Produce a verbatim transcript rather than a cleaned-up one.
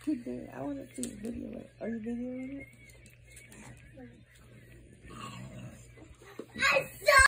Put that. I want to see a video. Are you videoing it?